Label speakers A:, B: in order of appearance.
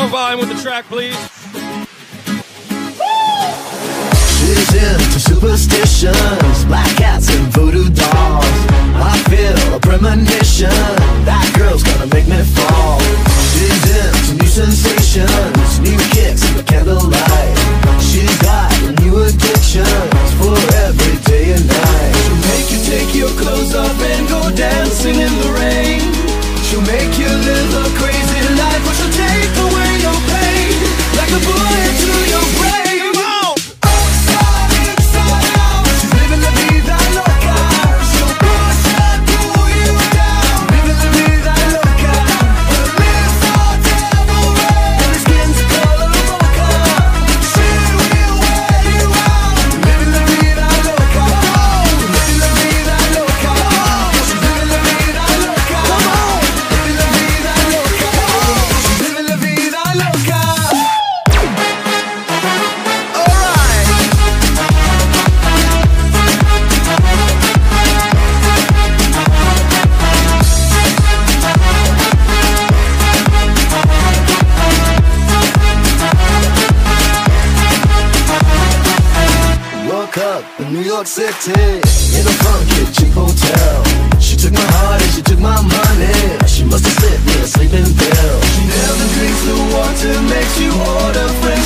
A: more volume with the track, please.
B: She's into superstitions, black cats and voodoo dolls. I feel a premonition, that girl's gonna make me fall. She's into new sensations, new kicks in the candlelight. She's got new addictions for every day and night. She'll make you take your clothes off and go dancing in the rain. She'll make you live a crazy life, but she'll take away your pain like a bullet to your brain. She's living la vida loca. She'll push and pull you down. Living la vida loca. Her lips are devil red and her skin's the color of mocha. She will wear you out. Living la vida loca. Living la vida loca. She's living la vida loca. Living la vida loca. She's living la vida loca. Woke up in New York City, in a funky cheap hotel. She took my heart and she took my money. She must have slipped me a sleeping pill. She never drinks the water, makes you order French